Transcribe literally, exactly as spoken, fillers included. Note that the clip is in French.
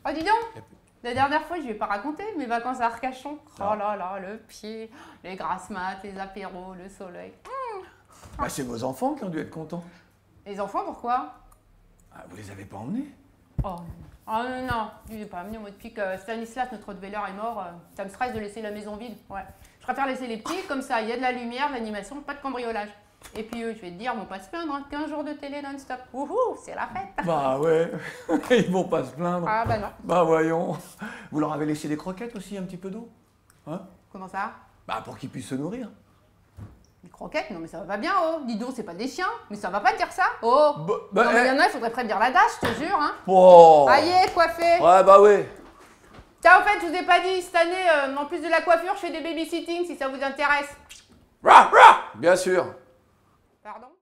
Oh, dis donc, la dernière fois, je ne vais pas raconter mes vacances à Arcachon. Oh là là, le pied, les grasses mat, les apéros, le soleil. Mmh. Bah, c'est vos enfants qui ont dû être contents. Les enfants, pourquoi? Ah, vous les avez pas emmenés? Oh, oh non, non, je n'ai pas amené. Moi, depuis que Stanislas, notre Rottweiler, est mort, euh, ça me stresse de laisser la maison vide. Ouais. Je préfère laisser les petits, comme ça, il y a de la lumière, de l'animation, pas de cambriolage. Et puis eux, je vais te dire, ils vont pas se plaindre, hein. quinze jours de télé non-stop. Wouhou, c'est la fête. Bah ouais, ils vont pas se plaindre. Ah bah non. Bah voyons. Vous leur avez laissé des croquettes aussi, un petit peu d'eau? Hein? Comment ça? Bah pour qu'ils puissent se nourrir. Des croquettes? Non mais ça va pas bien, oh. Dis donc, c'est pas des chiens. Mais ça va pas dire ça, oh. Bah, bah, non mais il eh. y en a, il faudrait prévenir la dash, je te jure, hein. Oh. Aïe, coiffé. Ouais, bah ouais. Tiens, en fait, je vous ai pas dit, cette année, euh, en plus de la coiffure, je fais des babysitting si ça vous intéresse. Rah, rah. Bien sûr. Pardon?